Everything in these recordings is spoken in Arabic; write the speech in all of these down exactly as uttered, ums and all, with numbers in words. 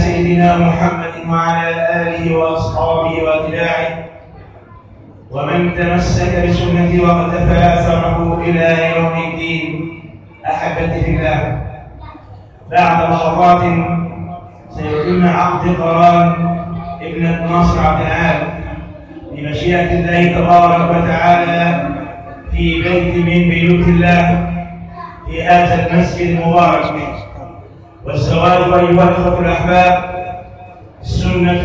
سيدنا محمد وعلى آله وأصحابه وأتباعه ومن تمسك بسنته واقتفى أثره إلى يوم الدين. أحبتي في الله، بعد لحظات سيتم عقد قران ابنة ناصر عبد العال بمشيئة الله تبارك وتعالى في بيت من بيوت الله في هذا المسجد المبارك. والزواج أيها الأخوة الأحباب سنة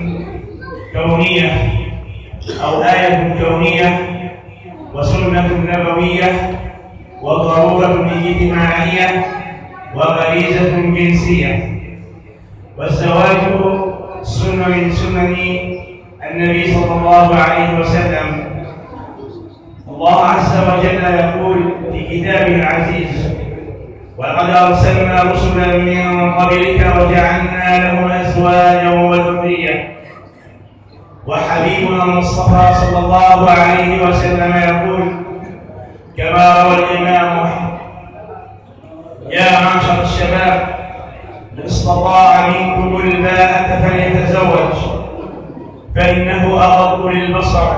كونية أو آية كونية وسنة نبوية وضرورة اجتماعية وغريزة جنسية. والزواج سنة من سنن النبي صلى الله عليه وسلم. الله عز وجل يقول في كتابه العزيز: ولقد أرسلنا رسلا من قبلك وجعلنا لهم أزواجا وذرية. وحبيبنا المصطفى صلى الله عليه وسلم يقول كما روى الإمام أحمد: يا معشر الشباب من استطاع منكم الباءة فليتزوج فإنه أغض للبصر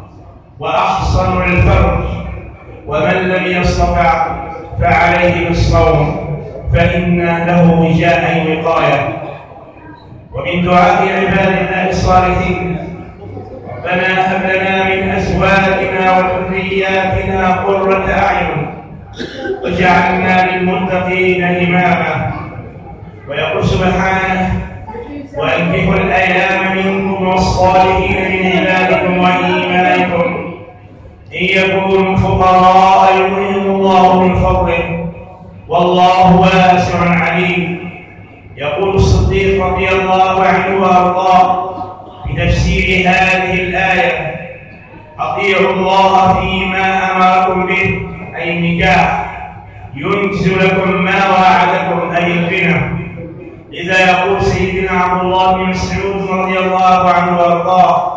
وأحصن للفرج، ومن لم يستطع فعليه بالصوم فإن له وجاء وقاية. ومن دعاء عباد الله الصالحين: ربنا هب لنا من أزواجنا وذرياتنا قرة أعين واجعلنا للمتقين إماما. ويقول سبحانه: وأنكحوا الأيام منكم والصالحين من عبادكم وإيمانكم إن يكونوا فقراء يغنيهم الله من فضله والله واسع عليم. يقول الصديق رضي الله عنه وأرضاه في تفسير هذه الآية: أطيعوا الله فيما أمركم به أي النكاح ينجز لكم ما وعدكم أي الغنى. إذا يقول سيدنا عبد الله بن مسعود رضي الله عنه وأرضاه: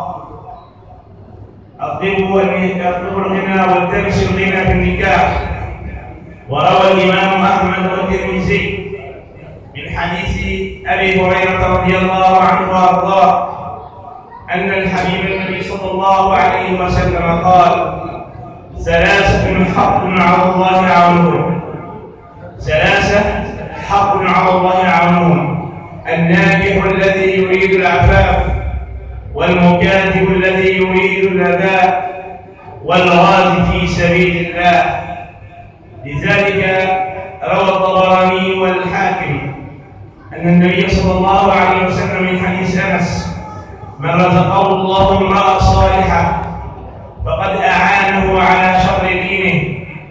أطلبوا الغنى والتمسوا الغنى في النكاح. وروى الإمام أحمد والترمذي من حديث أبي هريرة رضي الله عنه وأرضاه أن الحبيب النبي صلى الله عليه وسلم قال: ثلاثة حق على الله عونهم ثلاثة حق على الله عونهم الناكح الذي يريد العفاف، والمكاتب الذي يريد الأداء، والغازي في سبيل الله. لذلك روى الطبراني والحاكم أن النبي صلى الله عليه وسلم من حديث أنس: من رزقه الله امرأة صالحة فقد أعانه على شر دينه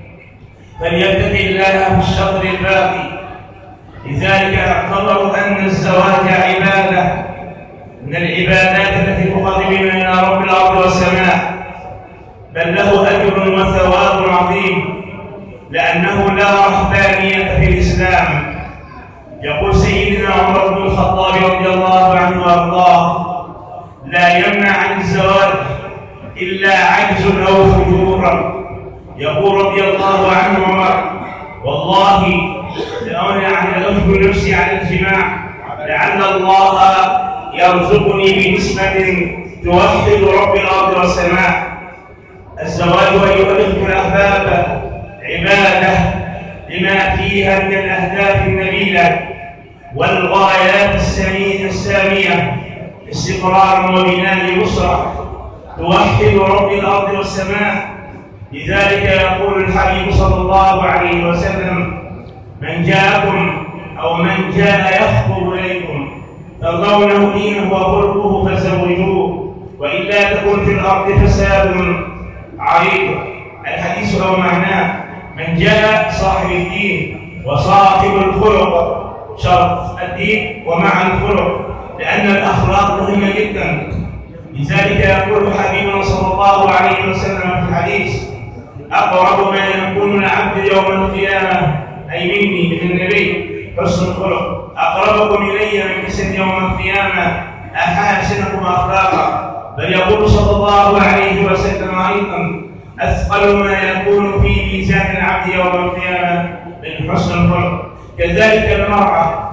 فليتق الله في الشر الباقي. لذلك اعتبروا أن الزواج عبادة من العبادات التي تقرب إلى رب الأرض والسماء، بل له أجر وثواب عظيم لأنه لا رهبانية في الإسلام. يقول سيدنا عمر بن الخطاب رضي الله عنه وأرضاه: لا يمنع عن الزواج إلا عجز أو فجورا. يقول رضي الله عنه عمر: والله لأنا أجبر نفسي على الجماع لعل الله يرزقني بنسبة توحد رب الأرض والسماء. الزواج أيها الأخوة الأحباب عبادة لما فيها من الأهداف النبيلة والغايات السامية: استقرار وبناء أسرة توحد رب الأرض والسماء. لذلك يقول الحبيب صلى الله عليه وسلم: من جاءكم أو من جاء يخطب إليكم ترضونه دينه وخلقه فزوجوه وإلا تكن في الأرض فساد عريض. الحديث أو معناه: من جاء صاحب الدين وصاحب الخلق، شرط الدين ومع الخلق، لأن الأخلاق مهمة جدا. لذلك يقول حبيبنا صلى الله عليه وسلم في الحديث: أقرب ما يكون العبد يوم القيامة أي مني من النبي حسن الخلق، أقربكم إلي من جسد يوم القيامة أحاسنكم أخلاقا. بل يقول صلى الله عليه وسلم أيضا: أثقل ما يكون في ميزان العبد يوم القيامة من حسن الخلق. كذلك المرأة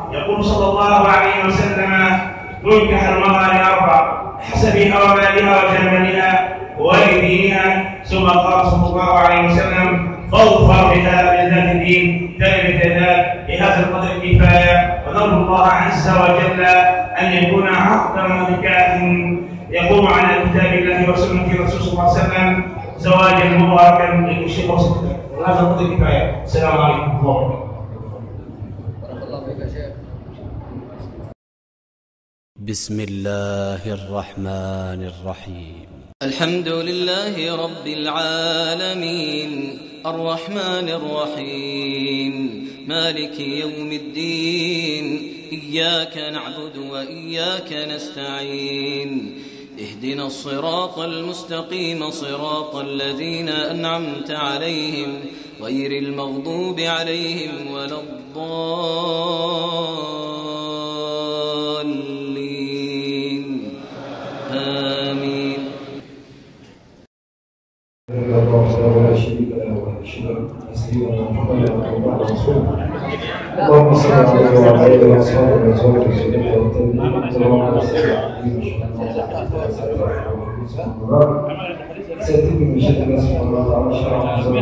يقول صلى الله عليه وسلم: تنكح المرأة لأربع: حسبها ومالها وجمالها ولدينها. ثم قال صلى الله عليه وسلم: فاظفر بها بذات الدين تربت يداك. بهذا القدر كفايه، ونرجو الله عز وجل ان يكون عقد نكاح يقوم على كتاب الله وسنه رسول صلى الله عليه وسلم زواجا مباركا للشيخ وسلم. هذا القدر كفايه. السلام عليكم ورحمه الله وبركاته. بسم الله الرحمن الرحيم. الحمد لله رب العالمين الرحمن الرحيم مالك يوم الدين إياك نعبد وإياك نستعين اهدنا الصراط المستقيم صراط الذين أنعمت عليهم غير المغضوب عليهم ولا الضالين آمين. ولا شريك له واشهد ان سيدنا محمدا عبده ورسوله. اللهم صل عليه وعلى اله واصحابه وازواجه وذريته والتابعين اللهم صل عليه سيتم من شد الله سبحانه وتعالى شرع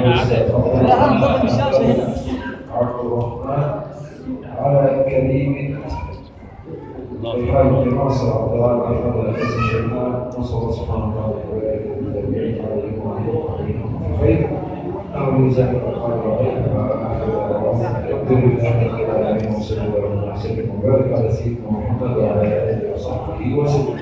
عبد الرحمن على كريم الحاج ناصر عبد الله احمد الاسد الشيخان. نسال الله سبحانه وتعالى ويبارك في التابعين عليهم وعليهم خير. أول ذلك القرآن الرحيم الحمد لله رب العالمين وصلى الله وسلم وبارك على سيدنا محمد وعلى آله وصحبه وسلم.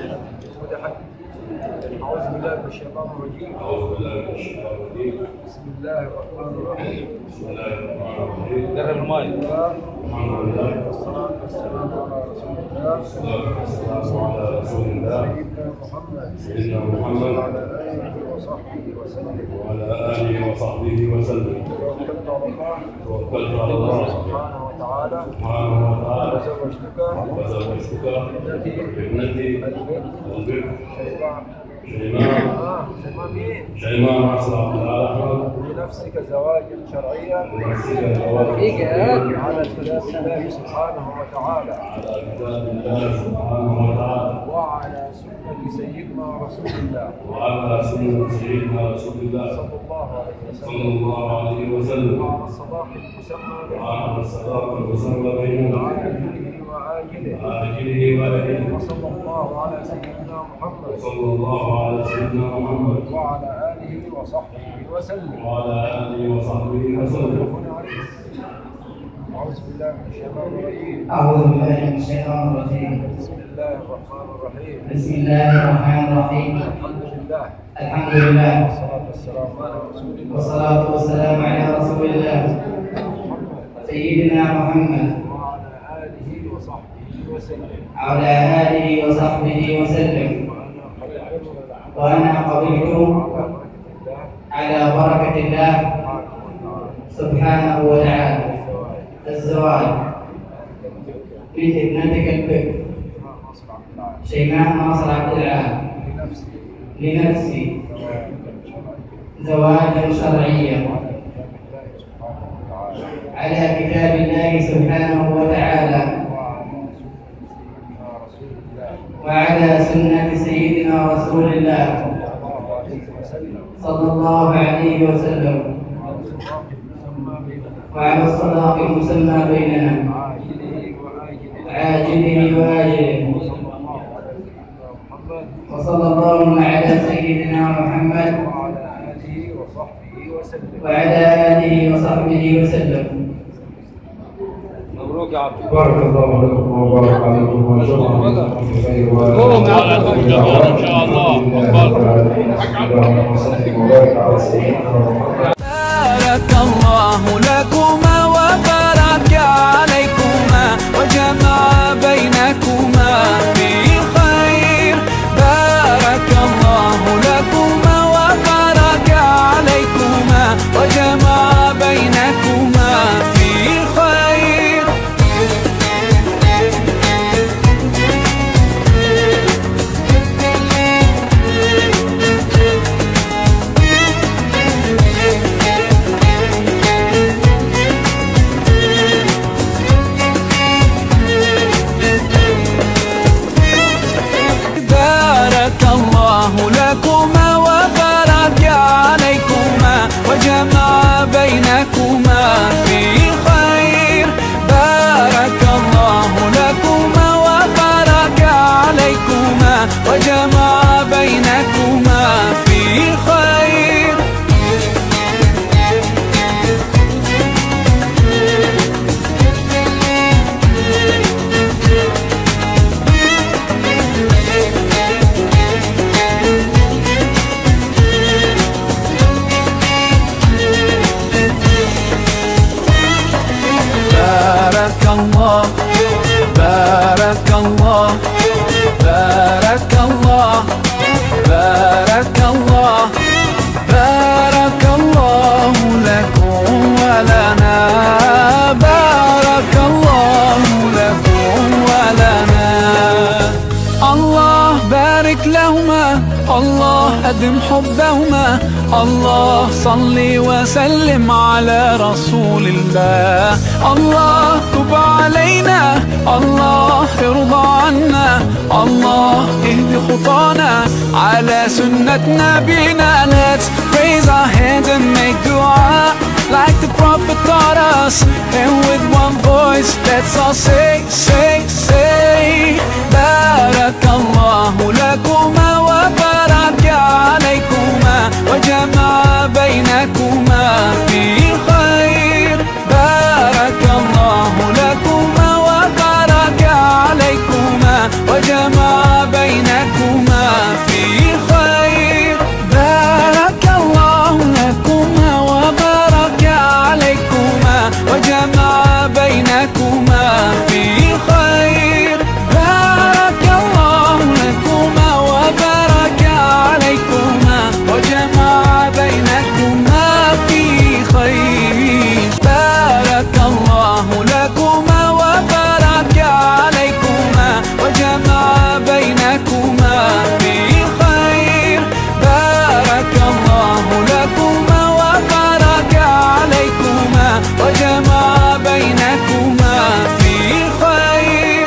أعوذ بالله من الشيطان الرجيم. أعوذ بالله من الشيطان الرجيم. بسم الله الرحمن الرحيم. بسم الله الرحمن الرحيم. درب الماء. الحمد لله والصلاة والسلام على رسول الله. والصلاة والسلام على رسول الله سيدنا محمد. سيدنا محمد وعلى آله وصحبه وسلم. وعلى آله وصحبه وسلم. توكلت على الله. توكلت على الله سبحانه وتعالى. سبحانه وتعالى. وزوجتك. وزوجتك ابنتي. ابنتي البنت. البنت شيماء. شيماء آه شيماء مين؟ شيماء ناصر عبد الله احمد. بنفسك زواجا شرعيا. بنفسك زواجا على كتاب الله سبحانه وتعالى. على كتاب الله سبحانه وتعالى. وعلى سنة سيدنا رسول الله. وعلى سنة سيدنا رسول الله صلى الله عليه وسلم. صلى الله عليه وسلم. وعلى الصداق المسمى وعلى الصداقة المسمى بيننا عاجله وآجله. آجله وآجله. وصلى الله على سيدنا محمد. وصلى الله على سيدنا محمد وعلى آله وصحبه وسلم. وعلى آله وصحبه وسلم. أعوذ بالله من الشيطان الرجيم. أعوذ بالله من الشيطان الرجيم. بسم الله الرحمن الرحيم. بسم الله الرحمن الرحيم. الحمد لله. الحمد لله. والصلاة والسلام على رسول الله. والصلاة والسلام على رسول الله سيدنا محمد وعلى آله وصحبه وسلم. على آله وصحبه وسلم. وأنا قبلت على بركة الله سبحانه وتعالى الزواج من ابنتك البكر شيماء ناصر عبد العال لنفسي زواجا شرعيا على كتاب الله سبحانه وتعالى وعلى سنة سيدنا رسول الله صلى الله عليه وسلم وعلى الصداق المسمى بيننا عاجله وآجله. وصلى الله على سيدنا محمد وعلى آله وصحبه وسلم. مبروك يا عبد. بارك الله لكم وبارك عليكم وجزاكم الله خير. قوم يا عبد ان شاء الله. وبارك على سيدنا محمد. بارك الله لكما وبارك عليكما وجمع بينكما في خير. بارك الله لكما وبارك عليكما وجمع بينكما في خير. وجمع بينكما في خير. بارك الله بارك الله بارك الله بارك الله بارك الله لكم ولنا، بارك الله لكم ولنا. الله بارك لهما، الله أدم حبهما، الله صل وسلم على رسول الله. الله تب علينا، الله ارضى عنا، الله اهد خطانا على سنة نبينا. Let's raise our hands and make dua like the Prophet taught us, and with one voice let's all say, say, say بارك الله لكما وبارك عليكما وجمع بينكما في خير. بارك الله لكما وبارك عليكما وجمع بينكما في خير. بارك الله لكما وبارك عليكما وجمع بينكما في خير. بارك الله لكما وبارك عليكما وجمع بينكما في خير. بارك الله لكما وبارك عليكما وجمع بينكما في خير. بارك الله لكما وبارك عليكما وجمع بينكما في خير.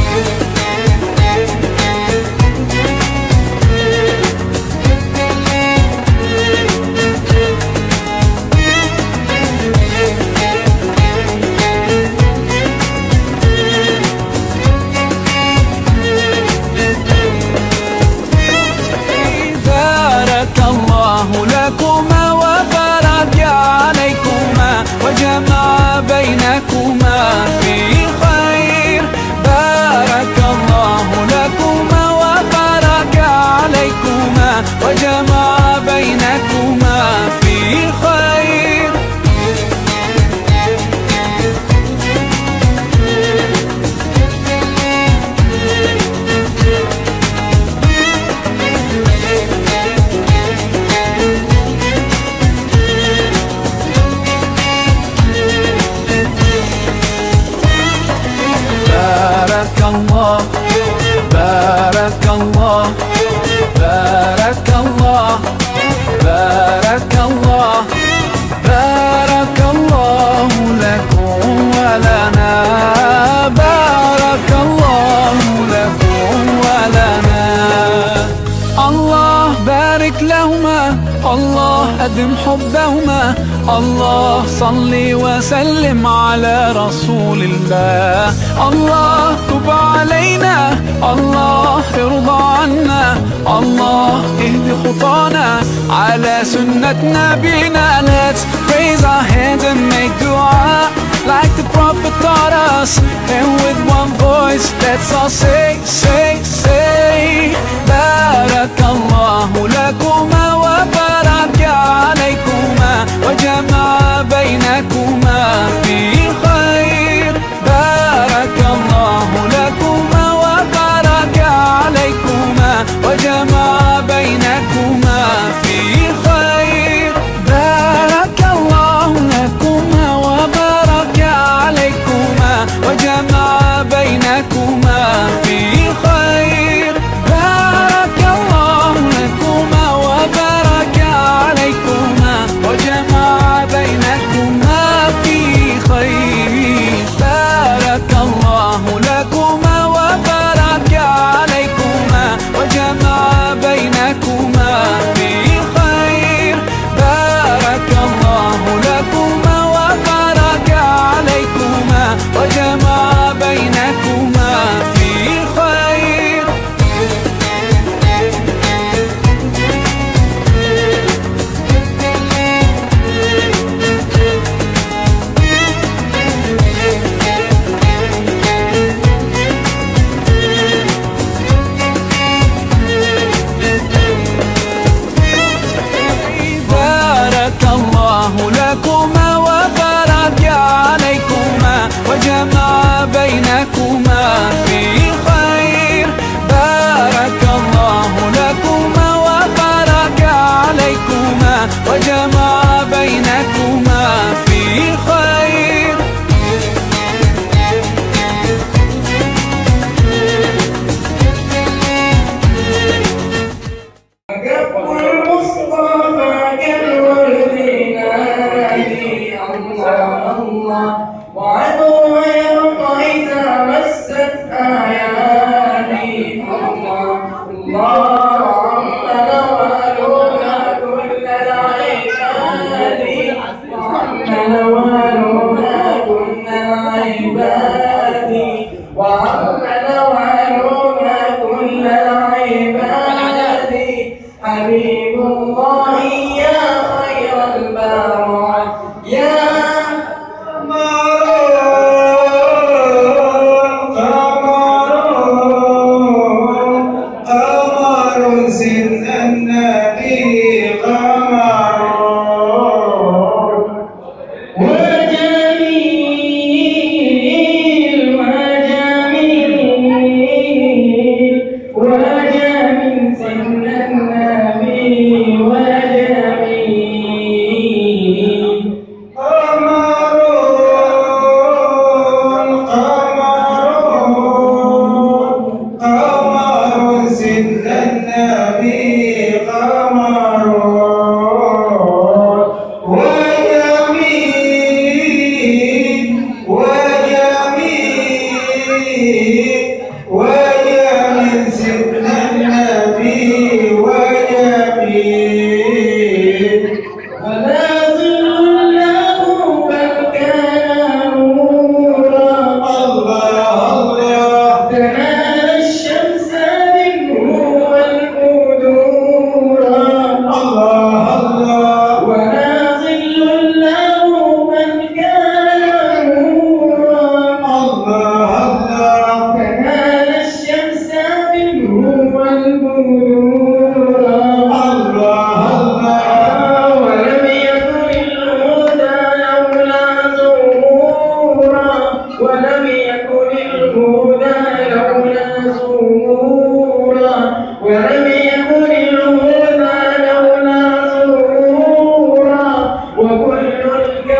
بارك الله لكما وبارك عليكما وجمع بينكما في خير. بارك الله لكما وبارك عليكما وجمع بينكما في خير. بارك الله بارك الله بارك الله بارك الله بارك الله لكم ولنا، بارك الله لكم ولنا. الله بارك لهما، الله أدم حبهما، الله صل وسلم على رسول الله. الله تب علينا، الله ارضى عنا، الله اهد خطانا على سنة نبينا. Let's raise our hands and make dua like the Prophet taught us, and with one voice let's all say, say, say بارك الله لكما وبارك عليكما وجمع بينكما في خير. بارك الله لكما وبارك عليكما وجمع بينكما في خير. بارك الله لكما وبارك عليكما وجمع بينكما في خير. حبيب الله يا خير البرات يا وكل